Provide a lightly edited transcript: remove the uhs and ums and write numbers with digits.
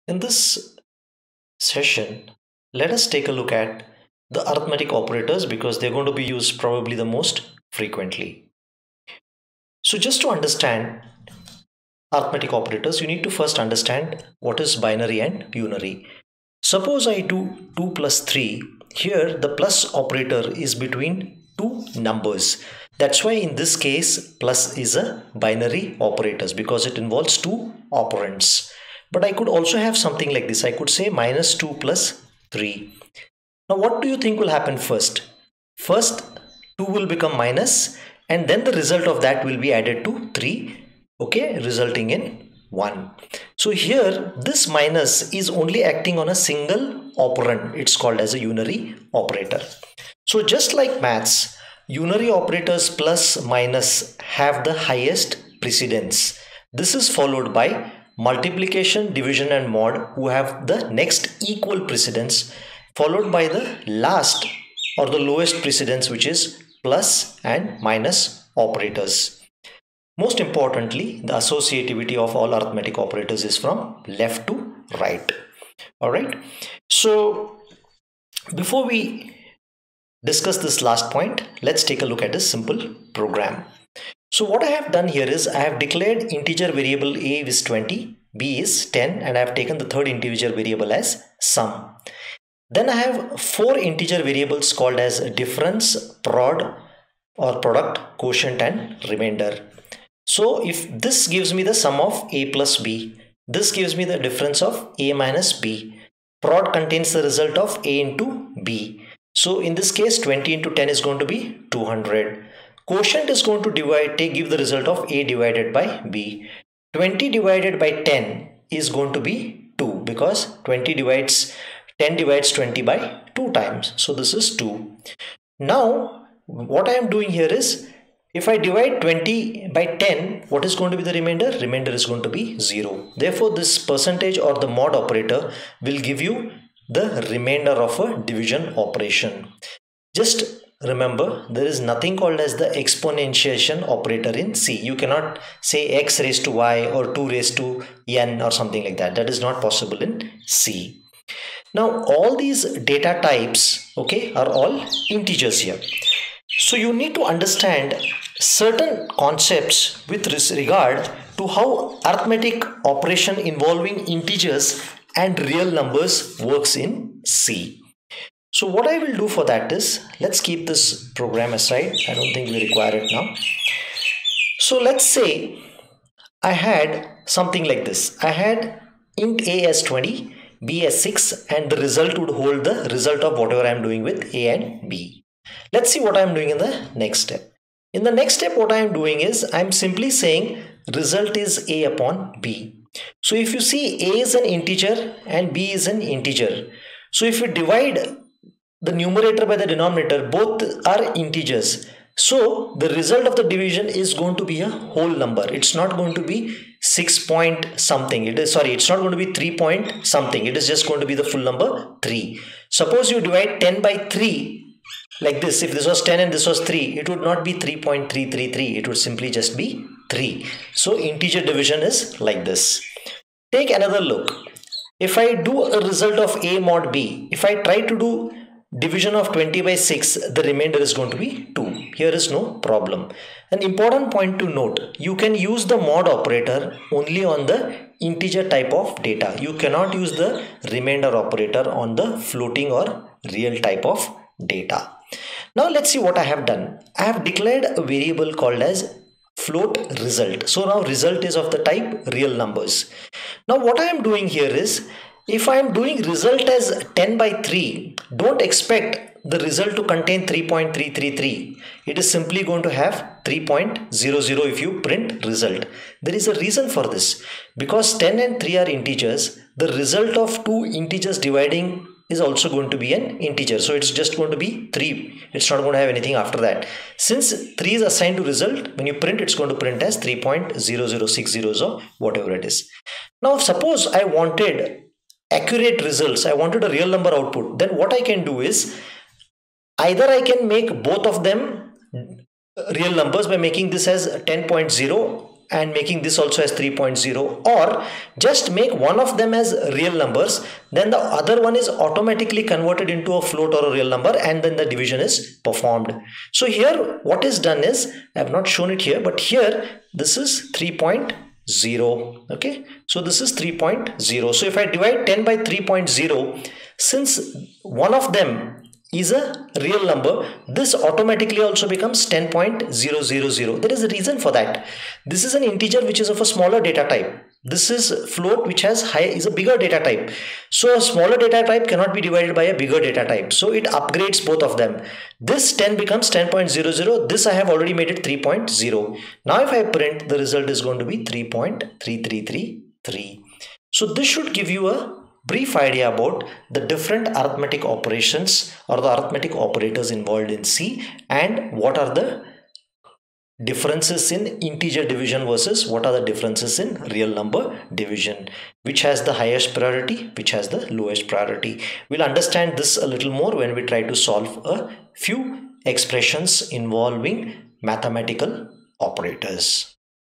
In this session, let us take a look at the arithmetic operators because they're going to be used probably the most frequently. So just to understand arithmetic operators, you need to first understand what is binary and unary. Suppose I do 2 plus 3. Here the plus operator is between two numbers. That's why in this case plus is a binary operators because it involves two operands. But I could also have something like this. I could say minus 2 plus 3. Now what do you think will happen first? First 2 will become minus and then the result of that will be added to 3, okay, resulting in 1. So here this minus is only acting on a single operand. It's called as a unary operator. So just like maths, unary operators plus minus have the highest precedence. This is followed by multiplication, division and mod who have the next equal precedence, followed by the last or the lowest precedence, which is plus and minus operators. Most importantly, the associativity of all arithmetic operators is from left to right. All right. So before we discuss this last point, let's take a look at this simple program. So what I have done here is I have declared integer variable a is 20, b is 10, and I have taken the third integer variable as sum. Then I have four integer variables called as difference, prod or product, quotient and remainder. So if this gives me the sum of a plus b, this gives me the difference of a minus b. Prod contains the result of a into b. So in this case 20 into 10 is going to be 200. Quotient is going to give the result of a divided by b. 20 divided by 10 is going to be 2 because 10 divides 20 by 2 times. So this is 2. Now what I am doing here is if I divide 20 by 10, what is going to be the remainder? Remainder is going to be 0. Therefore, this percentage or the mod operator will give you the remainder of a division operation. Just remember, there is nothing called as the exponentiation operator in C. You cannot say x raised to y or 2 raised to n or something like that. That is not possible in C. Now, all these data types, okay, are all integers here. So you need to understand certain concepts with regard to how arithmetic operation involving integers and real numbers works in C. So what I will do for that is, let's keep this program aside. I don't think we require it now. So let's say I had something like this. I had int a as 20, b as 6, and the result would hold the result of whatever I am doing with a and b. Let's see what I am doing in the next step. In the next step, what I am doing is I am simply saying result is a upon b. So if you see a is an integer and b is an integer. So if you divide the numerator by the denominator, both are integers. So the result of the division is going to be a whole number. It's not going to be 6 point something. It's not going to be 3 point something. It is just going to be the full number 3. Suppose you divide 10 by 3 like this. If this was 10 and this was 3, it would not be 3.333. It would simply just be 3. So integer division is like this. Take another look. If I do a result of a mod b, if I try to do division of 20 by 6, the remainder is going to be 2. Here is no problem. An important point to note, you can use the mod operator only on the integer type of data. You cannot use the remainder operator on the floating or real type of data. Now let's see what I have done. I have declared a variable called as float result. So now result is of the type real numbers. Now what I am doing here is, if I am doing result as 10 by 3, don't expect the result to contain 3.333. It is simply going to have 3.00 if you print result. There is a reason for this. Because 10 and 3 are integers, the result of two integers dividing is also going to be an integer. So it's just going to be 3. It's not going to have anything after that. Since 3 is assigned to result, when you print, it's going to print as 3.0060 or whatever it is. Now suppose I wanted accurate results, I wanted a real number output, then what I can do is either I can make both of them real numbers by making this as 10.0 and making this also as 3.0, or just make one of them as real numbers, then the other one is automatically converted into a float or a real number, and then the division is performed. So here what is done is, I have not shown it here, but here this is 3.0. okay, so this is 3.0. so if I divide 10 by 3.0, since one of them is a real number, this automatically also becomes 10.000. There is a reason for that. This is an integer which is of a smaller data type. This is float which is a bigger data type. So a smaller data type cannot be divided by a bigger data type. So it upgrades both of them. This 10 becomes 10.00. This I have already made it 3.0. Now if I print, the result is going to be 3.3333. So this should give you a brief idea about the different arithmetic operations or the arithmetic operators involved in C, and what are the differences in integer division versus what are the differences in real number division, which has the highest priority, which has the lowest priority. We'll understand this a little more when we try to solve a few expressions involving mathematical operators.